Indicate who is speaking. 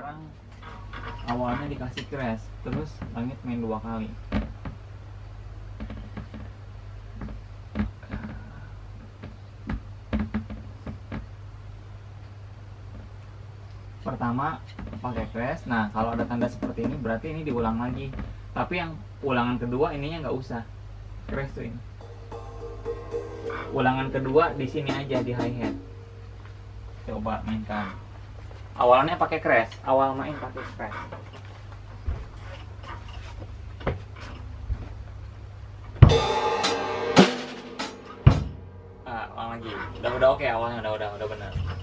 Speaker 1: sekarang awalnya dikasih crash, terus langit main 2 kali. Pertama pakai crash. Nah kalau ada tanda seperti ini berarti ini diulang lagi. Tapi yang ulangan kedua ininya nggak usah crash tuh ini. Ulangan kedua di sini aja di hi hat. Coba mainkan. Awalnya pakai crash. Awal main pakai crash. Ulang lagi. Udah oke awalnya udah benar.